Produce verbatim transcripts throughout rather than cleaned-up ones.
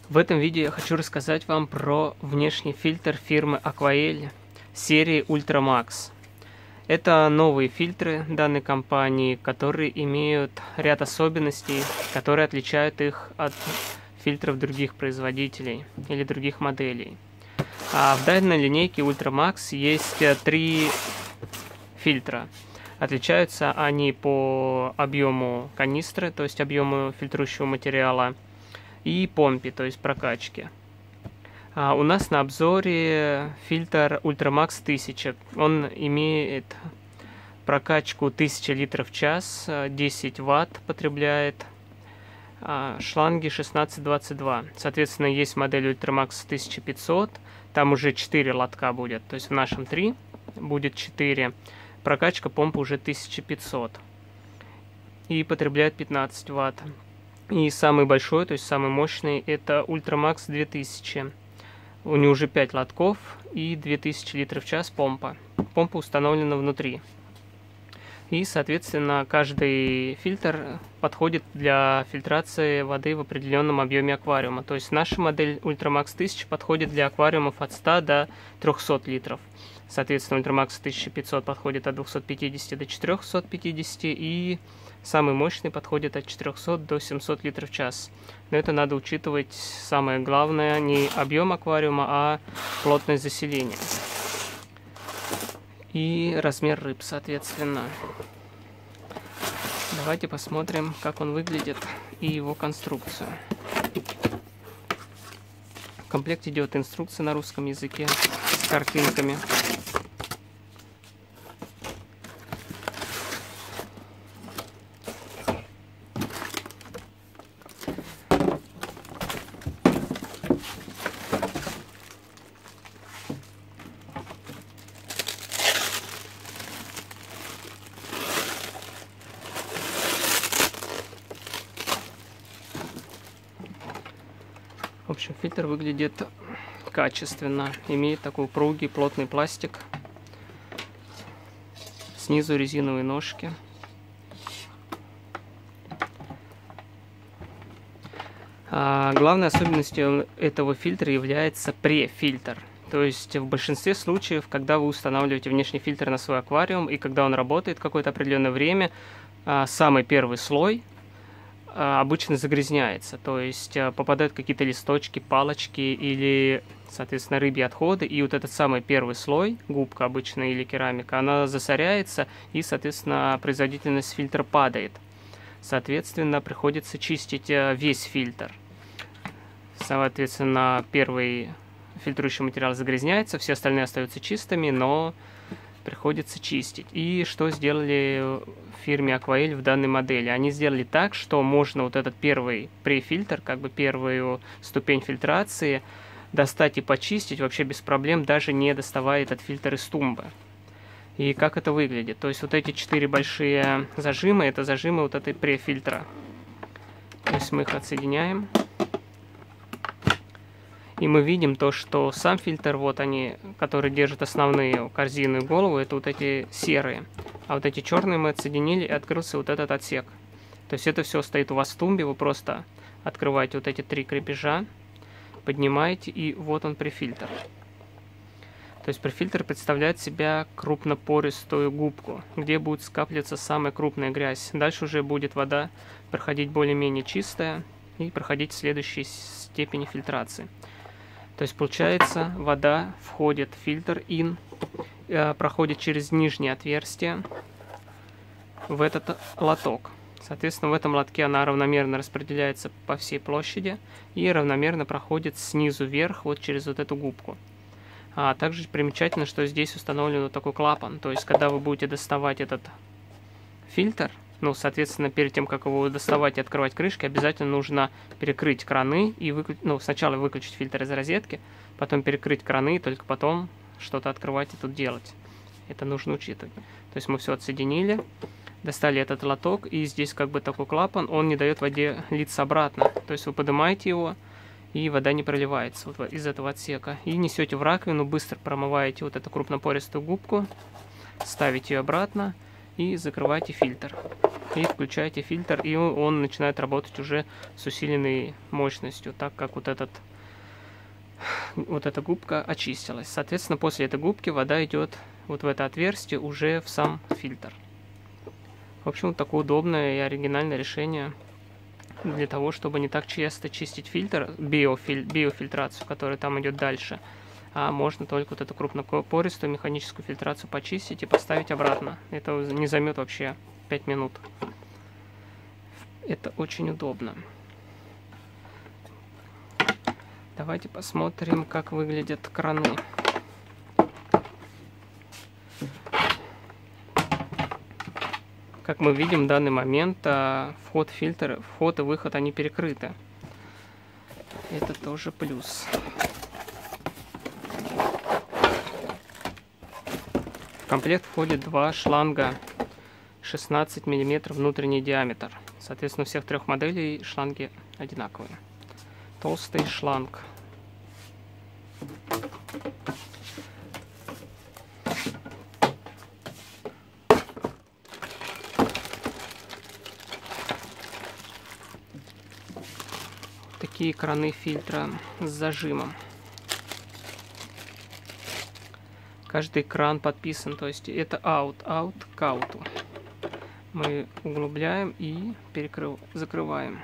В этом видео я хочу рассказать вам про внешний фильтр фирмы Aquael серии Ultramax. Это новые фильтры данной компании, которые имеют ряд особенностей, которые отличают их от фильтров других производителей или других моделей. А в данной линейке Ultramax есть три фильтра. Отличаются они по объему канистры, то есть объему фильтрующего материала, и помпе, то есть прокачки. А у нас на обзоре фильтр Ultramax тысяча. Он имеет прокачку тысяча литров в час, десять ватт потребляет, а шланги шестнадцать двадцать два. Соответственно, есть модель Ultramax тысяча пятьсот, там уже четыре лотка будет, то есть в нашем три будет четыре. Прокачка помпы уже тысяча пятьсот и потребляет пятнадцать ватт. И самый большой, то есть самый мощный, это Ultramax две тысячи. У него уже пять лотков и две тысячи литров в час помпа. Помпа установлена внутри. И, соответственно, каждый фильтр подходит для фильтрации воды в определенном объеме аквариума. То есть наша модель Ultramax тысяча подходит для аквариумов от ста до трёхсот литров. Соответственно, Ultramax тысяча пятьсот подходит от двухсот пятидесяти до четырёхсот пятидесяти, и самый мощный подходит от четырёхсот до семисот литров в час. Но это надо учитывать, самое главное, не объем аквариума, а плотность заселения. И размер рыб, соответственно. Давайте посмотрим, как он выглядит и его конструкцию. В комплекте идет инструкция на русском языке с картинками. В общем, фильтр выглядит качественно, имеет такой упругий плотный пластик, снизу резиновые ножки. А главной особенностью этого фильтра является префильтр. То есть в большинстве случаев, когда вы устанавливаете внешний фильтр на свой аквариум, и когда он работает какое-то определенное время, самый первый слой обычно загрязняется, то есть попадают какие-то листочки, палочки или, соответственно, рыбьи отходы, и вот этот самый первый слой, губка обычная или керамика, она засоряется, и, соответственно, производительность фильтра падает. Соответственно, приходится чистить весь фильтр. Соответственно, первый фильтрующий материал загрязняется, все остальные остаются чистыми, но приходится чистить. И что сделали в фирме Aquael в данной модели? Они сделали так, что можно вот этот первый префильтр, как бы первую ступень фильтрации, достать и почистить вообще без проблем, даже не доставая этот фильтр из тумбы. И как это выглядит? То есть вот эти четыре большие зажимы, это зажимы вот этой префильтра. То есть мы их отсоединяем. И мы видим то, что сам фильтр, вот они, которые держат основные корзину и голову, это вот эти серые. А вот эти черные мы отсоединили, и открылся вот этот отсек. То есть это все стоит у вас в тумбе, вы просто открываете вот эти три крепежа, поднимаете, и вот он префильтр. То есть префильтр представляет себя крупнопористую губку, где будет скапливаться самая крупная грязь. Дальше уже будет вода проходить более-менее чистая и проходить в следующей степени фильтрации. То есть получается, вода входит в фильтр ин, э, проходит через нижнее отверстие в этот лоток. Соответственно, в этом лотке она равномерно распределяется по всей площади и равномерно проходит снизу вверх вот через вот эту губку. А также примечательно, что здесь установлен вот такой клапан. То есть, когда вы будете доставать этот фильтр, ну, соответственно, перед тем, как его доставать и открывать крышки, обязательно нужно перекрыть краны и выключить, ну, сначала выключить фильтр из розетки, потом перекрыть краны, и только потом что-то открывать и тут делать. Это нужно учитывать. То есть мы все отсоединили, достали этот лоток, и здесь как бы такой клапан, он не дает воде литься обратно. То есть вы поднимаете его, и вода не проливается вот из этого отсека. И несете в раковину, быстро промываете вот эту крупнопористую губку, ставите ее обратно и закрываете фильтр. и включаете фильтр, и он, он начинает работать уже с усиленной мощностью, так как вот этот вот эта губка очистилась. Соответственно, после этой губки вода идет вот в это отверстие уже в сам фильтр. В общем, вот такое удобное и оригинальное решение для того, чтобы не так часто чистить фильтр, биофиль, биофильтрацию, которая там идет дальше, а можно только вот эту крупнопористую механическую фильтрацию почистить и поставить обратно. Это не займет вообще пять минут. Это очень удобно. Давайте посмотрим, как выглядят краны. Как мы видим, в данный момент а, вход фильтра, вход и выход, они перекрыты. Это тоже плюс. В комплект входит два шланга шестнадцать миллиметров внутренний диаметр. Соответственно, у всех трех моделей шланги одинаковые. Толстый шланг. Такие краны фильтра с зажимом. Каждый кран подписан, то есть это out, out к ауту. Мы углубляем и перекрыв... закрываем.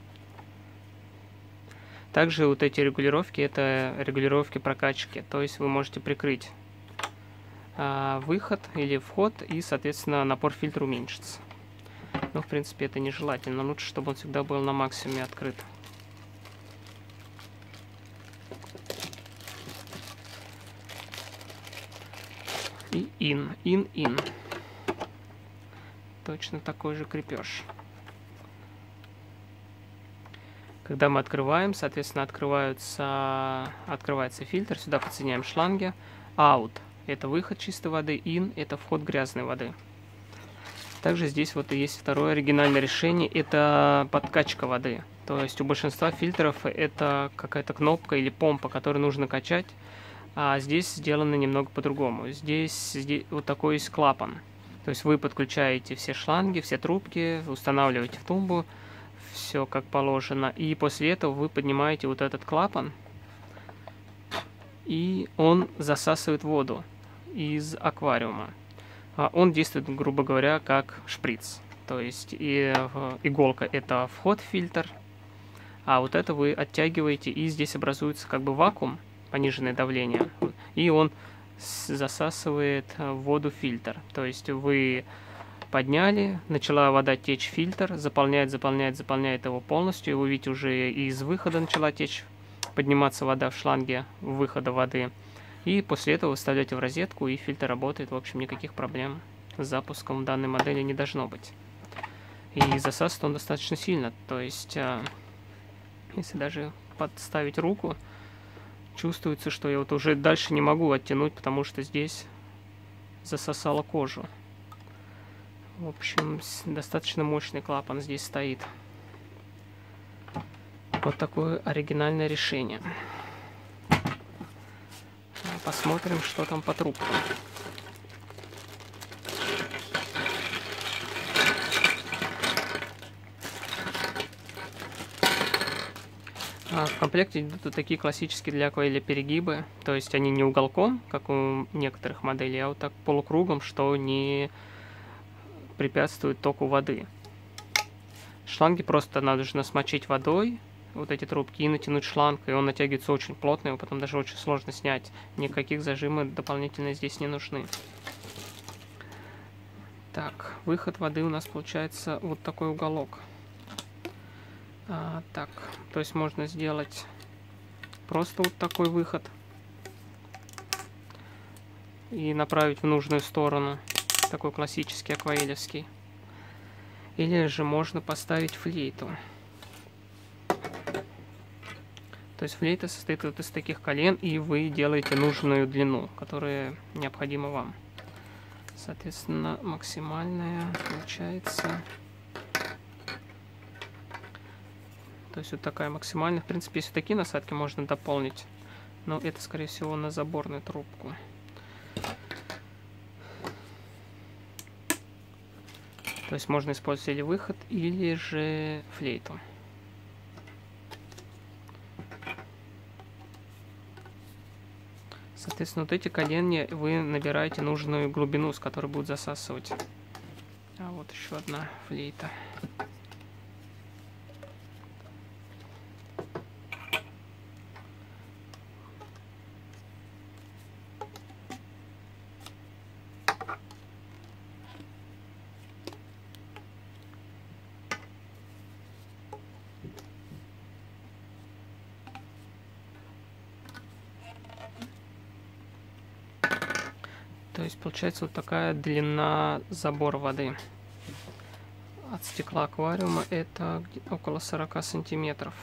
Также вот эти регулировки, это регулировки прокачки, то есть вы можете прикрыть а, выход или вход, и, соответственно, напор фильтра уменьшится. Но, в принципе, это нежелательно, лучше, чтобы он всегда был на максимуме открыт. И in, in, in. Точно такой же крепеж. Когда мы открываем, соответственно, открываются, открывается фильтр, сюда подсоединяем шланги. Out – это выход чистой воды, in – это вход грязной воды. Также здесь вот и есть второе оригинальное решение, это подкачка воды. То есть у большинства фильтров это какая-то кнопка или помпа, которую нужно качать, а здесь сделано немного по-другому. Здесь, здесь вот такой есть клапан. То есть вы подключаете все шланги, все трубки, устанавливаете в тумбу, все как положено. И после этого вы поднимаете вот этот клапан, и он засасывает воду из аквариума. Он действует, грубо говоря, как шприц. То есть и иголка – это вход в фильтр, а вот это вы оттягиваете, и здесь образуется как бы вакуум, пониженное давление, и он засасывает воду в фильтр. То есть вы подняли, начала вода течь в фильтр, заполняет, заполняет, заполняет его полностью, и вы видите, уже из выхода начала течь, подниматься вода в шланге выхода воды. И после этого вы вставляете в розетку, и фильтр работает. В общем, никаких проблем с запуском данной модели не должно быть. И засасывает он достаточно сильно. То есть, если даже подставить руку, чувствуется, что я вот уже дальше не могу оттянуть, потому что здесь засосало кожу. В общем, достаточно мощный клапан здесь стоит. Вот такое оригинальное решение. Посмотрим, что там по трубкам. В комплекте идут вот такие классические для акваэля перегибы, то есть они не уголком, как у некоторых моделей, а вот так полукругом, что не препятствует току воды. Шланги просто нужно смочить водой, вот эти трубки, и натянуть шланг, и он натягивается очень плотно, его потом даже очень сложно снять. Никаких зажимов дополнительно здесь не нужны. Так, выход воды у нас получается вот такой уголок. А, так, то есть можно сделать просто вот такой выход и направить в нужную сторону, такой классический акваэлевский. Или же можно поставить флейту. То есть флейта состоит вот из таких колен, и вы делаете нужную длину, которая необходима вам. Соответственно, максимальная получается... То есть вот такая максимальная. В принципе, если такие насадки можно дополнить, но это, скорее всего, на заборную трубку. То есть можно использовать или выход, или же флейту. Соответственно, вот эти коленя вы набираете нужную глубину, с которой будет засасывать. А вот еще одна флейта. То есть получается вот такая длина забора воды. От стекла аквариума это около сорока сантиметров.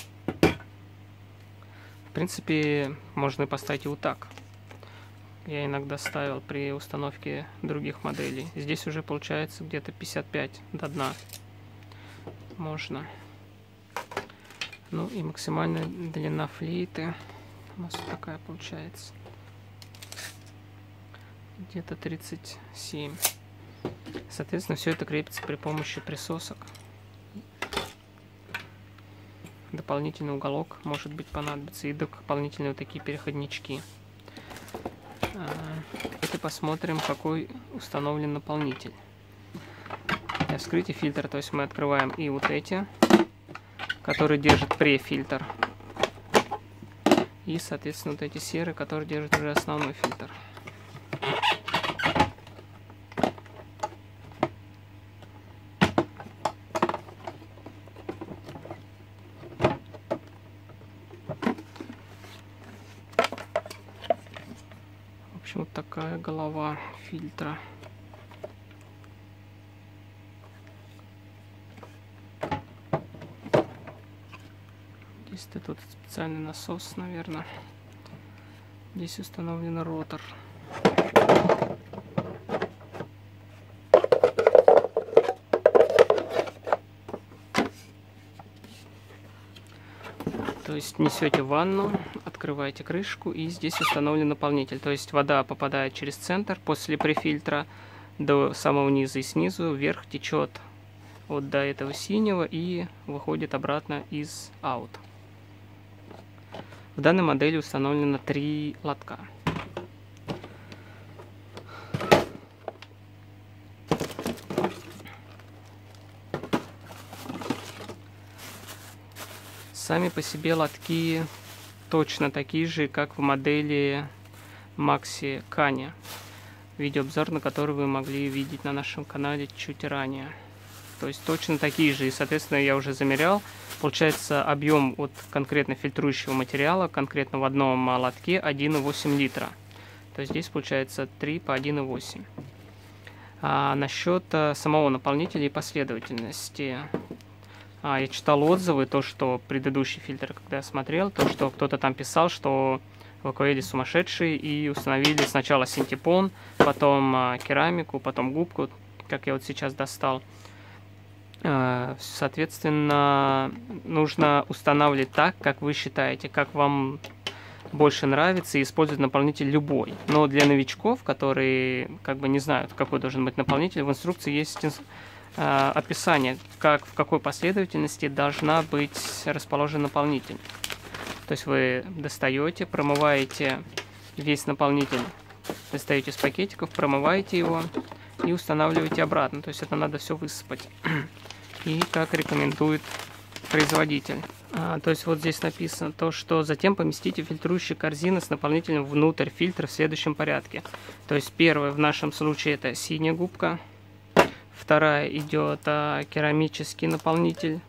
В принципе, можно и поставить и вот так. Я иногда ставил при установке других моделей. Здесь уже получается где-то пятьдесят пять до дна. Можно. Ну и максимальная длина флейты у нас вот такая получается. Где-то тридцать семь. Соответственно, все это крепится при помощи присосок. Дополнительный уголок может быть понадобится и дополнительные вот такие переходнички. Давайте посмотрим, какой установлен наполнитель. Для вскрытия фильтра, то есть мы открываем и вот эти, которые держат префильтр, и, соответственно, вот эти серые, которые держат уже основной фильтр. Вот такая голова фильтра. Здесь тут специальный насос, наверное. Здесь установлен ротор. То есть несете ванну, открываете крышку, и здесь установлен наполнитель. То есть вода попадает через центр после префильтра до самого низа, и снизу вверх течет вот до этого синего и выходит обратно из аут. В данной модели установлено три лотка. Сами по себе лотки точно такие же, как в модели Maxi Kanye. Видеообзор, на который вы могли видеть на нашем канале чуть ранее. То есть точно такие же. И, соответственно, я уже замерял. Получается объем от конкретно фильтрующего материала, конкретно в одном лотке один и восемь литра. То есть здесь получается три по один и восемь. А насчет самого наполнителя и последовательности. А, я читал отзывы, то, что предыдущий фильтр, когда я смотрел, то, что кто-то там писал, что в АКВАЭЛе сумасшедшие и установили сначала синтепон, потом а, керамику, потом губку, как я вот сейчас достал. А, соответственно, нужно устанавливать так, как вы считаете, как вам больше нравится, и использовать наполнитель любой. Но для новичков, которые как бы не знают, какой должен быть наполнитель, в инструкции есть описание, как, в какой последовательности должна быть расположен наполнитель. То есть вы достаете, промываете весь наполнитель, достаете из пакетиков, промываете его и устанавливаете обратно. То есть это надо все высыпать. И как рекомендует производитель. А, то есть вот здесь написано то, что затем поместите фильтрующие корзины с наполнителем внутрь фильтра в следующем порядке. То есть первое в нашем случае это синяя губка. Вторая идет а, керамический наполнитель.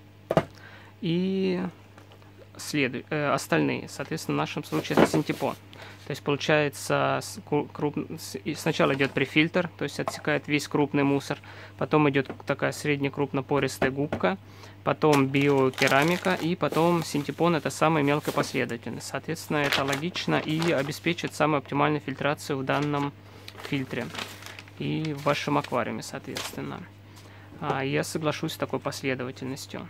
И следу... э, остальные, соответственно, в нашем случае это синтепон. То есть получается круп... сначала идет префильтр, то есть отсекает весь крупный мусор. Потом идет такая среднекрупнопористая губка. Потом биокерамика. И потом синтепон — это самая мелкая последовательность. Соответственно, это логично и обеспечит самую оптимальную фильтрацию в данном фильтре. И в вашем аквариуме, соответственно. А, я соглашусь с такой последовательностью.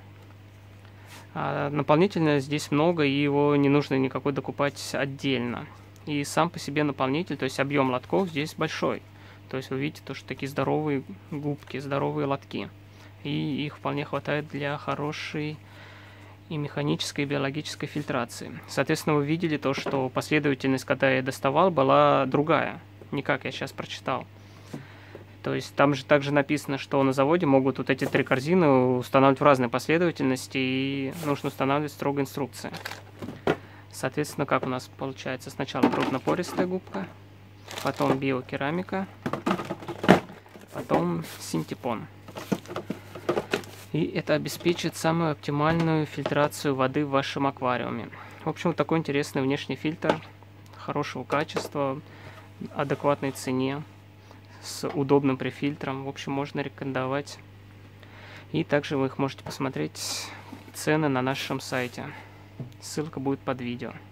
А, наполнителя здесь много, и его не нужно никакой докупать отдельно. И сам по себе наполнитель, то есть объем лотков здесь большой. То есть вы видите, то, что такие здоровые губки, здоровые лотки. И их вполне хватает для хорошей и механической, и биологической фильтрации. Соответственно, вы видели то, что последовательность, когда я доставал, была другая. Не как я сейчас прочитал. То есть там же также написано, что на заводе могут вот эти три корзины устанавливать в разной последовательности, и нужно устанавливать строго инструкции. Соответственно, как у нас получается? Сначала крупнопористая губка, потом биокерамика, потом синтепон. И это обеспечит самую оптимальную фильтрацию воды в вашем аквариуме. В общем, вот такой интересный внешний фильтр хорошего качества, адекватной цене, с удобным префильтром. В общем, можно рекомендовать. И также вы их можете посмотреть цены на нашем сайте. Ссылка будет под видео.